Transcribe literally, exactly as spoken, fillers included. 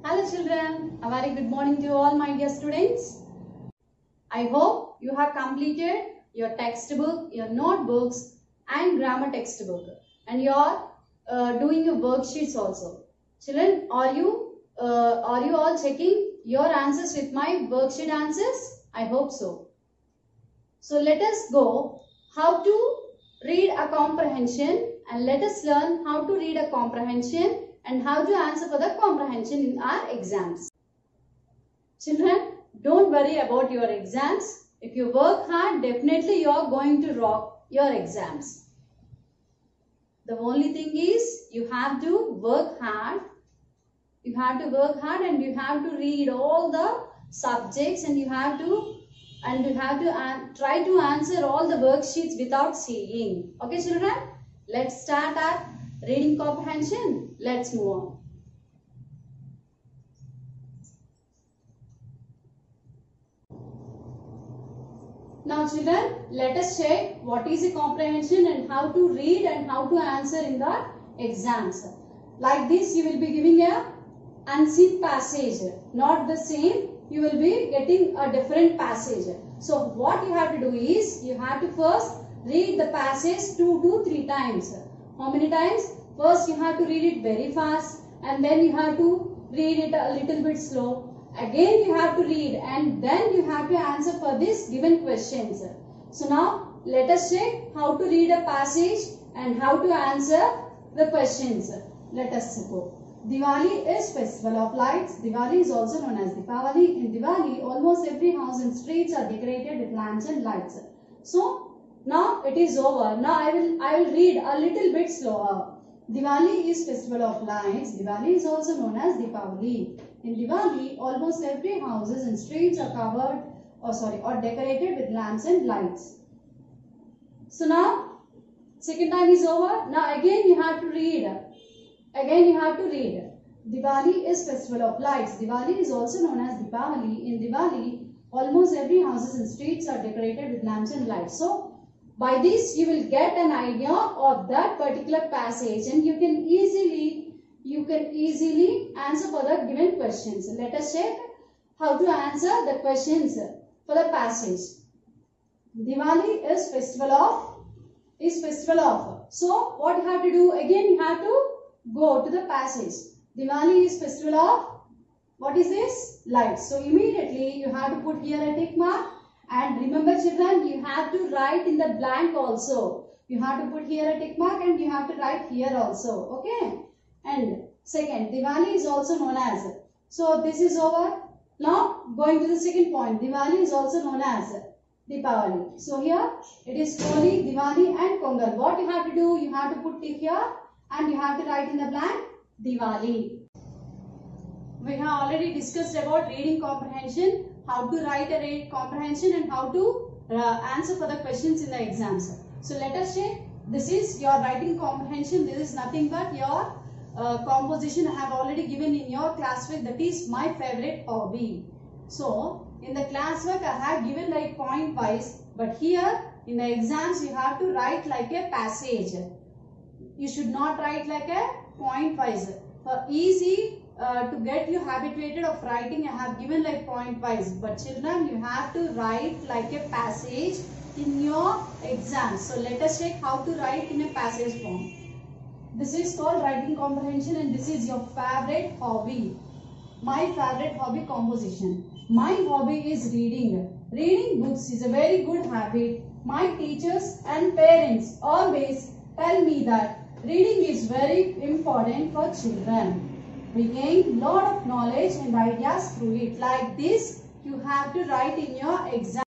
Hello children, a very good morning to you all my dear students. I hope you have completed your textbook, your notebooks and grammar textbook and you are uh, doing your worksheets also. Children, are you, uh, are you all checking your answers with my worksheet answers? I hope so. So let us go how to read a comprehension and let us learn how to read a comprehension and how to answer for the comprehension in our exams. Children, don't worry about your exams. If you work hard, definitely you are going to rock your exams. The only thing is you have to work hard. You have to work hard and you have to read all the subjects and you have to and you have to try to answer all the worksheets without seeing. Okay children, let's start our reading comprehension. Let's move on. Now children, let us check what is a comprehension and how to read and how to answer in the exams. Like this, you will be giving a unseen passage, not the same. You will be getting a different passage. So what you have to do is, you have to first read the passage two to three times. How many times? First you have to read it very fast and then you have to read it a little bit slow. Again you have to read and then you have to answer for this given questions. So now let us check how to read a passage and how to answer the questions. Let us go. Diwali is festival of lights. Diwali is also known as Deepavali. In Diwali, almost every house and streets are decorated with lamps and lights. So now it is over. Now I will I will read a little bit slower. Diwali is festival of lights. Diwali is also known as Deepavali. In Diwali, almost every houses and streets are covered or sorry or decorated with lamps and lights. So now second time is over. Now again you have to read. Again you have to read. Diwali is festival of lights. Diwali is also known as Deepavali. In Diwali, almost every houses and streets are decorated with lamps and lights. So by this you will get an idea of that particular passage and you can easily you can easily answer for the given questions. Let us check how to answer the questions for the passage. Diwali is festival of is festival of. So what you have to do? Again you have to go to the passage. Diwali is festival of, what is this? Lights. So immediately you have to put here a tick mark. And remember children, you have to write in the blank also. You have to put here a tick mark and you have to write here also. Okay. And second, Diwali is also known as. So this is over. Now going to the second point. Diwali is also known as Deepavali. So here it is Holi, Diwali and Pongal. What you have to do? You have to put tick here and you have to write in the blank Diwali. We have already discussed about reading comprehension, how to write a read comprehension and how to uh, answer for the questions in the exams. So let us check. This is your writing comprehension. This is nothing but your uh, composition I have already given in your classwork. That is my favorite hobby. So in the classwork I have given like point wise, but here in the exams you have to write like a passage. You should not write like a point wise. For easy Uh, to get you habituated of writing, I have given like point wise, but children you have to write like a passage in your exam. So let us check how to write in a passage form. This is called writing comprehension and this is your favorite hobby. My favorite hobby, composition. My hobby is reading. Reading books is a very good habit. My teachers and parents always tell me that reading is very important for children. We gain lot of knowledge and ideas through it. Like this, you have to write in your exam.